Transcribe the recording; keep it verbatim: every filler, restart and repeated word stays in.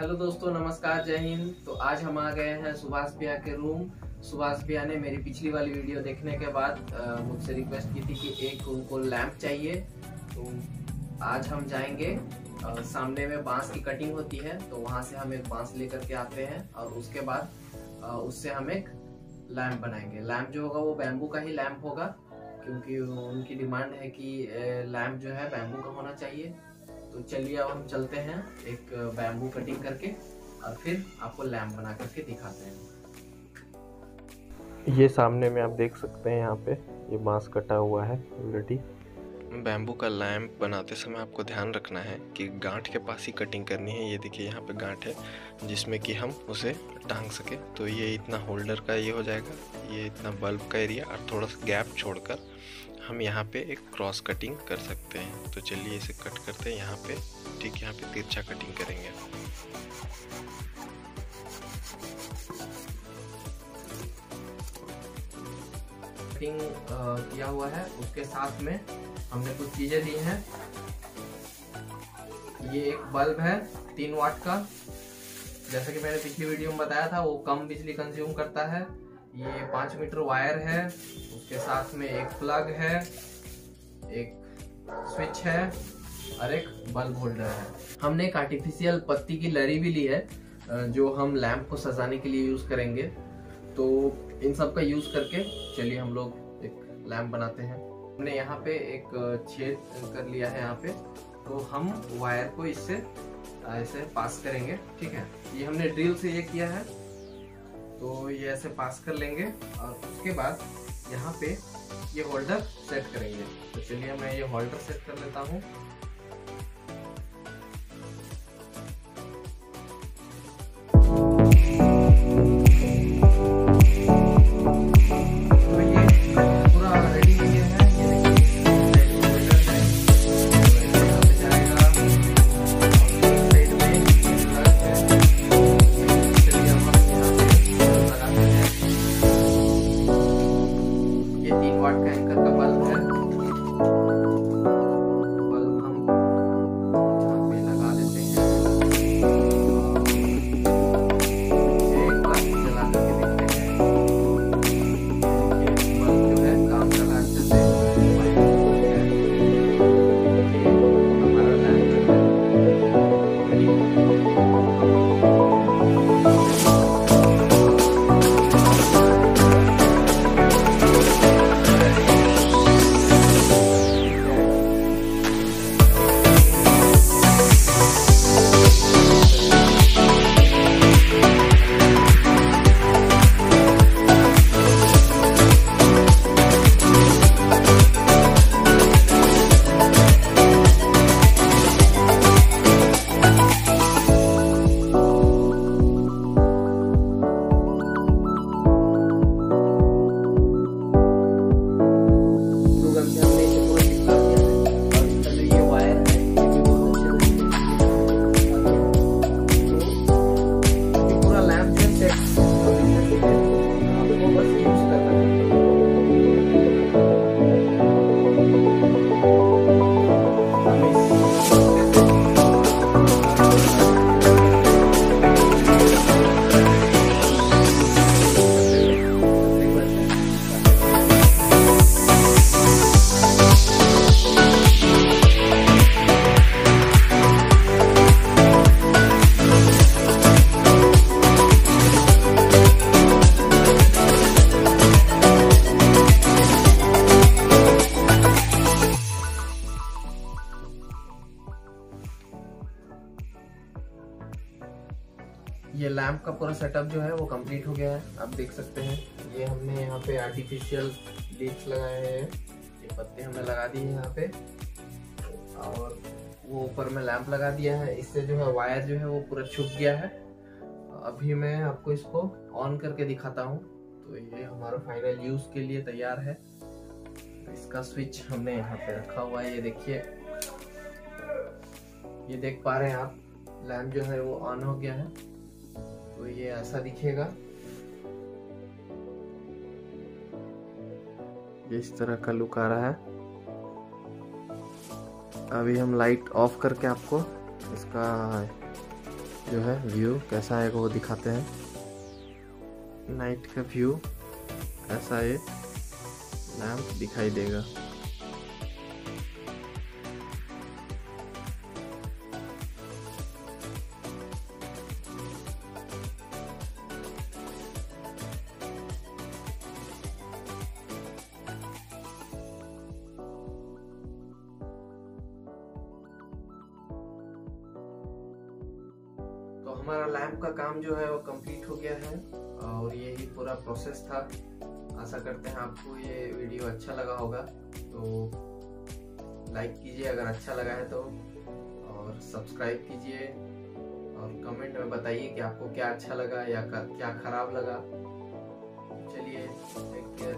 Hello दोस्तों, नमस्कार, जय हिंद। तो आज हम आ गए हैं सुभाष भैया के रूम। सुभाष भैया ने मेरी पिछली वाली वीडियो देखने के बाद मुझसे रिक्वेस्ट की थी कि एक उनको लैंप चाहिए। तो आज हम जाएंगे, आ, सामने में बांस की कटिंग होती है, तो वहां से हम एक बांस लेकर के आते हैं और उसके बाद आ, उससे हम एक लैंप बनाएंगे। लैंप जो होगा वो बैम्बू का ही लैंप होगा, क्योंकि उनकी डिमांड है कि लैंप जो है बैम्बू का होना चाहिए। तो चलिए अब हम चलते हैं एक बैम्बू कटिंग करके और फिर आपको लैंप बना करके दिखाते हैं। ये सामने में आप देख सकते हैं, यहाँ पे ये बांस कटा हुआ है ऑलरेडी। बैम्बू का लैंप बनाते समय आपको ध्यान रखना है कि गांठ के पास ही कटिंग करनी है। ये देखिए यहाँ पे गांठ है जिसमें कि हम उसे टांग सके। तो ये इतना होल्डर का ये हो जाएगा, ये इतना बल्ब का एरिया, और थोड़ा सा गैप छोड़कर हम यहाँ पे एक क्रॉस कटिंग कर सकते हैं। तो चलिए इसे कट करते हैं यहाँ पे। ठीक, यहाँ पे तिरछा कटिंग करेंगे। कटिंग किया हुआ है, उसके साथ में हमने कुछ चीजें दी हैं। ये एक बल्ब है तीन वाट का, जैसा कि मैंने पिछली वीडियो में बताया था, वो कम बिजली कंज्यूम करता है। ये पाँच मीटर वायर है, उसके साथ में एक प्लग है, एक स्विच है और एक बल्ब होल्डर है। हमने एक आर्टिफिशियल पत्ती की लड़ी भी ली है जो हम लैंप को सजाने के लिए यूज करेंगे। तो इन सब का यूज करके चलिए हम लोग एक लैंप बनाते हैं। हमने यहाँ पे एक छेद कर लिया है यहाँ पे, तो हम वायर को इससे ऐसे पास करेंगे। ठीक है, ये हमने ड्रिल से ये किया है, तो ये ऐसे पास कर लेंगे और उसके बाद यहाँ पे ये होल्डर सेट करेंगे। तो चलिए मैं ये होल्डर सेट कर लेता हूँ। ये लैंप का पूरा सेटअप जो है वो कंप्लीट हो गया है, आप देख सकते हैं। ये हमने यहाँ पे आर्टिफिशियल लीड्स लगाए हैं, ये पत्ते हमने लगा दिए हैं यहाँ पे, और वो ऊपर में लैंप लगा दिया है। इससे जो है वायर जो है वो पूरा छुप गया है। अभी मैं आपको इसको ऑन करके दिखाता हूँ। तो ये हमारा फाइनल यूज के लिए तैयार है। इसका स्विच हमने यहाँ पे रखा हुआ है, ये देखिए, ये देख पा रहे हैं आप, लैंप जो है वो ऑन हो गया है। तो ये ऐसा दिखेगा, ये इस तरह का लुक आ रहा है। अभी हम लाइट ऑफ करके आपको इसका जो है व्यू कैसा आएगा वो दिखाते हैं। नाइट का व्यू ऐसा ये लैंप दिखाई देगा। तो हमारा लैंप का काम जो है वो कंप्लीट हो गया है और यही पूरा प्रोसेस था। आशा करते हैं आपको ये वीडियो अच्छा लगा होगा, तो लाइक कीजिए अगर अच्छा लगा है तो, और सब्सक्राइब कीजिए और कमेंट में बताइए कि आपको क्या अच्छा लगा या क्या खराब लगा। चलिए, टेक केयर।